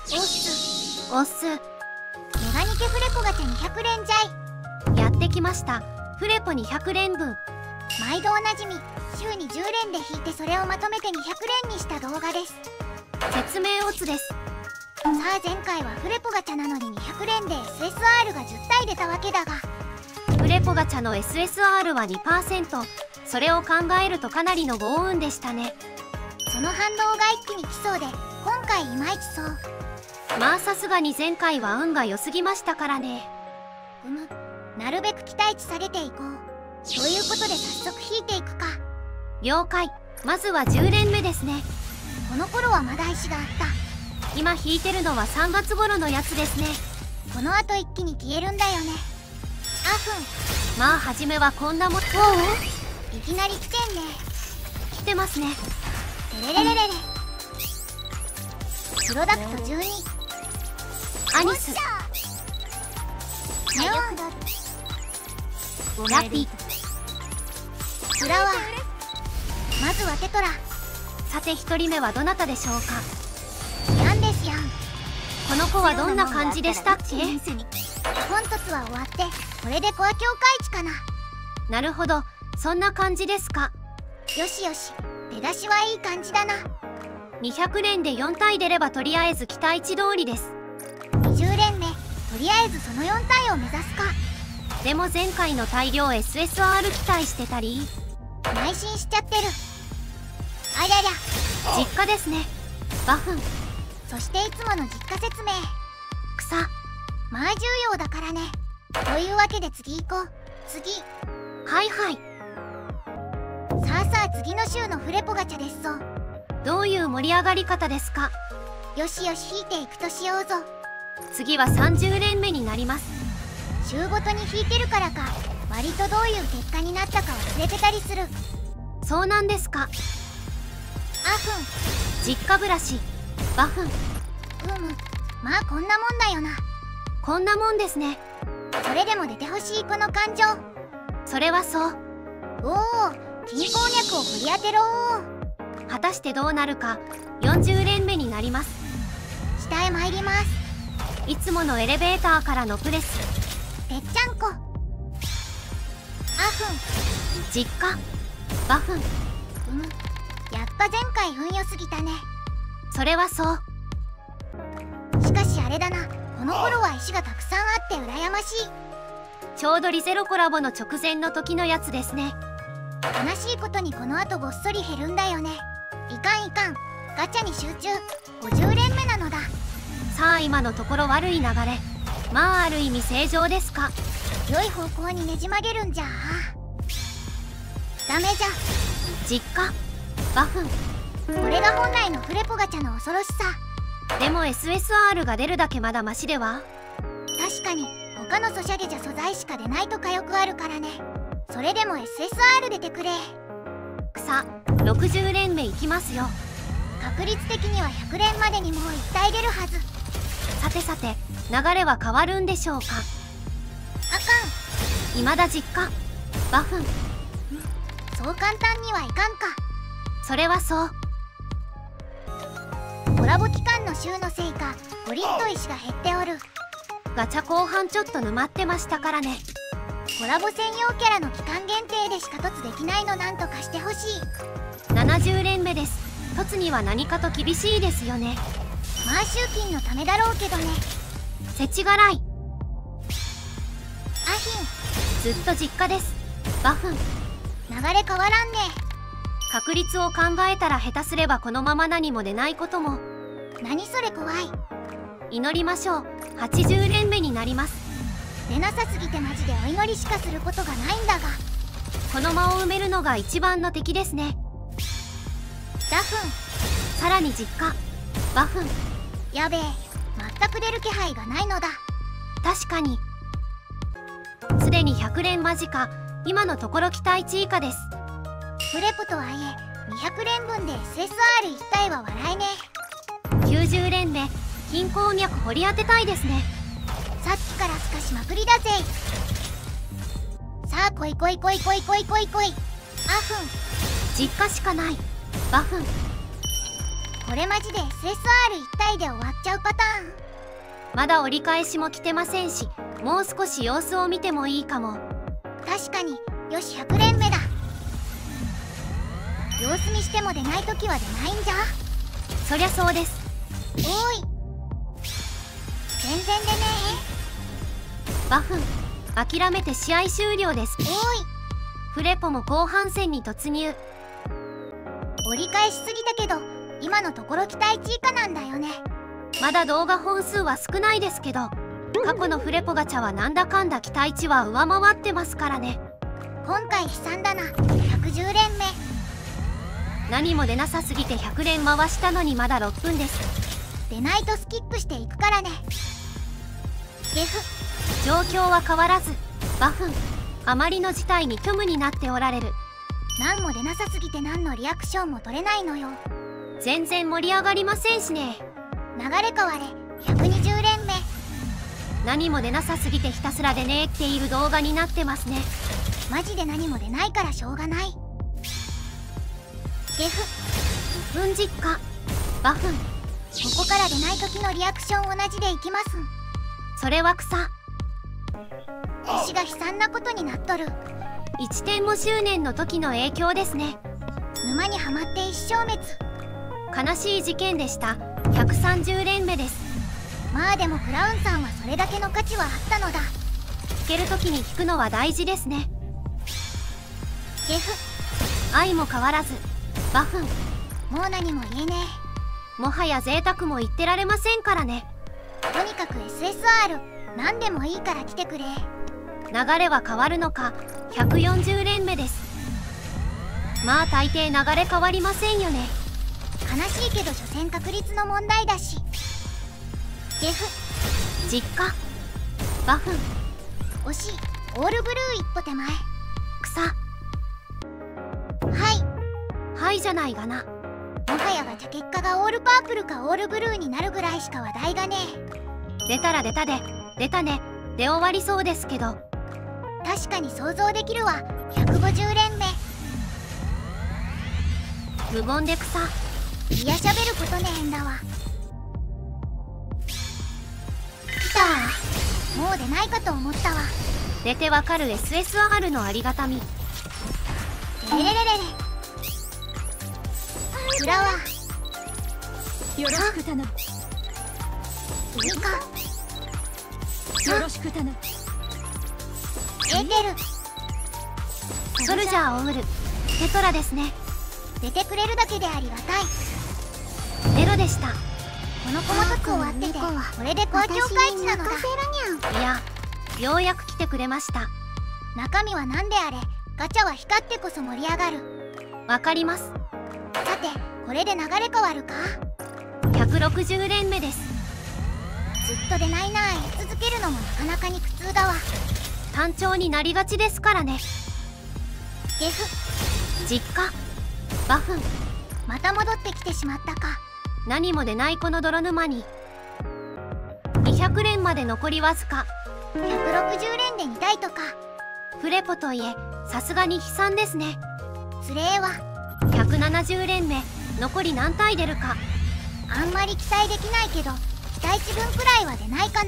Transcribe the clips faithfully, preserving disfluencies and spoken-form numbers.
オスオス。 メガニケフレポガチャにひゃく連じゃい。 やってきました。フレポにひゃく連分。 毎度おなじみ、週にじゅう連で引いてそれをまとめてにひゃく連にした動画です。 説明オツです。 さあ前回はフレポガチャなのににひゃく連で エスエスアール がじゅったい出たわけだが、 フレポガチャの エスエスアール は にパーセント。それを考えるとかなりの豪運でしたね。 その反動が一気に来そうで、今回いまいちそう。 まあさすがに前回は運が良すぎましたからね。 うむ、なるべく期待値下げていこう。ということで早速引いていくか。 了解。まずはじゅう連目ですね。 この頃はまだ石があった。 今引いてるのはさんがつ頃のやつですね。 この後一気に消えるんだよね。あふん。 まあ初めはこんなもん。おういきなり来てんね。 来てますね。 てれれれれれ。プロダクトじゅうに。 アニス、 ネオン、 ラピ、 フラワー。まずはテトラ。 さてひとりめはどなたでしょうか。 ヤンですやん。 この子はどんな感じでしたっけ。 本突は終わって、これでコア境界値かな。 なるほど、そんな感じですか。 よしよし、出だしはいい感じだな。 にひゃく連でよん体出ればとりあえず期待値通りです。 にじゅう連目、とりあえずそのよん体を目指すか。 でも前回の大量 エスエスアール 期待してたり内心しちゃってる。ありゃりゃ。 実家ですね。バフン。 そしていつもの実家説明。 草。 まあ重要だからね。というわけで次行こう。次。 はいはい。 さあさあ次の週のフレポガチャですぞ。 どういう盛り上がり方ですか。 よしよし引いていくとしようぞ。 次はさんじゅう連目になります。 週ごとに引いてるからか、割とどういう結果になったか忘れてたりする。 そうなんですか。 あふん。 実家暮らし。バフン。 うむ、まあこんなもんだよな。 こんなもんですね。 それでも出てほしいこの感情。 それはそう。 おお、金鉱脈を掘り当てろー。 果たしてどうなるか。よんじゅう連目になります。 下へ参ります。 いつものエレベーターからのプレス。 てっちゃんこ。あふん。 実家。バフン。 うむ、やっぱ前回運良すぎたね。 それはそう。 しかしあれだな、この頃は石がたくさんあって羨ましい。 ちょうどリゼロコラボの直前の時のやつですね。 悲しいことにこの後ごっそり減るんだよね。いかんいかん、ガチャに集中。ごじゅう連目なのだ。 さあ今のところ悪い流れ。まあある意味正常ですか。 良い方向にねじ曲げるんじゃ。ダメじゃ。 実家。バフン。 これが本来のフレポガチャの恐ろしさ。 でも エスエスアール が出るだけまだマシでは。 確かに他のソシャゲじゃ素材しか出ないとかよくあるからね。それでも エスエスアール 出てくれ。 草。ろくじゅう連目いきますよ。 確率的にはひゃく連までにもういち体出るはず。 さてさて流れは変わるんでしょうか。 あかん。 未だ実家。バフン。 そう簡単にはいかんか。 それはそう。 コラボ期間の週のせいか、ゴリッと石が減っておる。 ガチャ後半ちょっと沼ってましたからね。 コラボ専用キャラの期間限定でしか凸できないのなんとかしてほしい。 ななじゅう連目です。凸には何かと厳しいですよね。 まあ集金のためだろうけどね。 世知辛い。 アヒン。 ずっと実家です。バフン。 流れ変わらんね。 確率を考えたら下手すればこのまま何も出ないことも。 何それ怖い。 祈りましょう。はちじゅう連目になります。 出なさすぎてマジでお祈りしかすることがないんだが。 この間を埋めるのが一番の敵ですね。 ダフン。 さらに実家。バフン。 やべえ、全く出る気配がないのだ。 確かに。すでにひゃく連間近。今のところ期待値以下です。 フレポとはいえにひゃく連分で エスエスアールいち 体は笑えねきゅうじゅう連目。金鉱脈掘り当てたいですね。 さっきからすかしまくりだぜ。さあ来い来い来い来い来い来い来い。あふん。 実家しかない。バフン。 これマジで エスエスアールいち 体で終わっちゃうか。 パターン。 まだ折り返しも来てませんし、もう少し様子を見てもいいかも。 確かに。よし、ひゃく連目だ。様子見しても出ない時は出ないんじゃ。 そりゃそうです。 おい、全然出ねバフン、諦めて試合終了です。 え。おい、 フレポも後半戦に突入。 折り返しすぎたけど今のところ期待値以下なんだよね。 まだ動画本数は少ないですけど、過去のフレポガチャはなんだかんだ期待値は上回ってますからね。 今回悲惨だな。ひゃくじゅう連目。 何も出なさすぎてひゃく連回したのにまだろっぷんです。 出ないとスキップしていくからね。ゲフ。 状況は変わらずバフン、あまりの事態に虚無になっておられる。 何も出なさすぎて何のリアクションも取れないのよ。 全然盛り上がりませんしね。 流れ変われ。ひゃくにじゅう連目。 何も出なさすぎてひたすら出ねえっている動画になってますね。 マジで何も出ないからしょうがない。ゲフ。 うん実家バフン、 ここから出ない時のリアクション同じでいきます。 それは草。 石が悲惨なことになっとる。 いちてんご周年の時の影響ですね。 沼にはまって一生滅。 悲しい事件でした。ひゃくさんじゅう連目です。 まあでもクラウンさんはそれだけの価値はあったのだ。 聞ける時に聞くのは大事ですね。 ゲフ。 愛も変わらずバフン、 もう何も言えねもはや贅沢も言ってられませんからね。 え。とにかく エスエスアール 何でもいいから来てくれ。 流れは変わるのか。ひゃくよんじゅう連目です。まあ大抵流れ変わりませんよね。 悲しいけど所詮確率の問題だし。ゲフ。 実家バフン、 惜しい。オールブルー一歩手前。 草。 はい。 はいじゃないがな。 もはやガチャ結果がオールパープルかオールブルーになるぐらいしか話題がねえ。 出たら出たで出たねで終わりそうですけど。 確かに想像できるわ。ひゃくごじゅう連目。 無言で草。 いや喋ることねえんだわ。来たー。もう出ないかと思ったわ。 出てわかる エスエスアール のありがたみ。 レレレレレ。裏はよろしく頼む。 いいか。 よろしく頼む。 エーテル。 ソルジャーを売るテトラですね。 出てくれるだけでありがたい。 ネロでした。 この子もとく終わってて、これで公共開示なのだ。 いや、ようやく来てくれました。 中身は何であれガチャは光ってこそ盛り上がる。 わかります。 さてこれで流れ変わるか。 ひゃくろくじゅう連目です。 ずっと出ないなあ言い続けるのもなかなかに苦痛だわ。 単調になりがちですからね。 ゲフ。 実家バフン、 また戻ってきてしまったか。 何も出ないこの泥沼に。にひゃく連まで残りわずか。 ひゃくろくじゅう連でに体とか。 フレポといえさすがに悲惨ですね。 つれえわ。 ひゃくななじゅう連目、残り何体出るか。 あんまり期待できないけど期待値分くらいは出ないかな。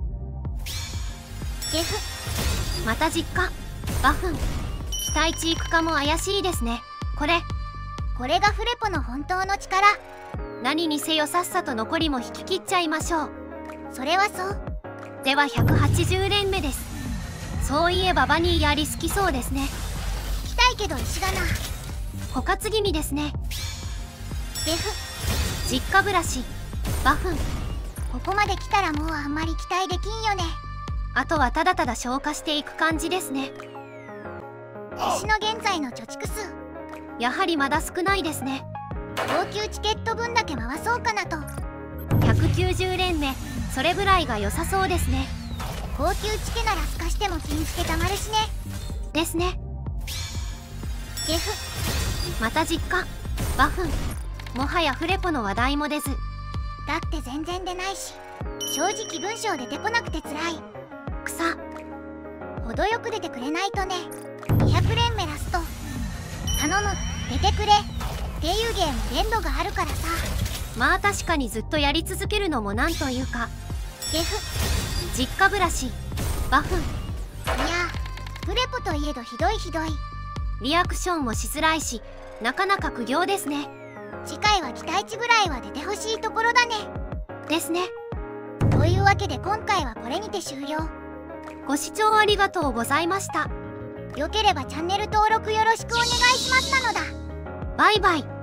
ゲフ。 また実家バフン、期待値いくかも怪しいですね。これこれがフレポの本当の力。 何にせよさっさと残りも引き切っちゃいましょう。 それはそう。 ではひゃくはちじゅう連目です。そういえばバニーやり好きそうですね。 来たいけど石がな。 枯渇気味ですね。 ゲフ。 実家暮らしバフン、 ここまで来たらもうあんまり期待できんよね。 あとはただただ消化していく感じですね。 石の現在の貯蓄数やはりまだ少ないですね。 高級チケット分だけ回そうかなと。 ひゃくきゅうじゅう連目、それぐらいが良さそうですね。 高級チケなら透かしても金チケたまるしね。 ですね。 ゲフ。 また実家バフン、もはやフレポの話題も出ず。 だって全然出ないし正直文章出てこなくてつらい。 草。 程よく出てくれないとね。にひゃく連目ラスト。頼む出てくれっていうゲーム限度があるからさ。 まあ確かにずっとやり続けるのもなんというか。 ゲフ。 実家暮らしバフン。 いやプレポといえどひどいひどい。 リアクションもしづらいし、なかなか苦行ですね。 次回は期待値ぐらいは出てほしいところだね。 ですね。 というわけで今回はこれにて終了。 ご視聴ありがとうございました。 よければチャンネル登録よろしくお願いしますなのだ。 バイバイ。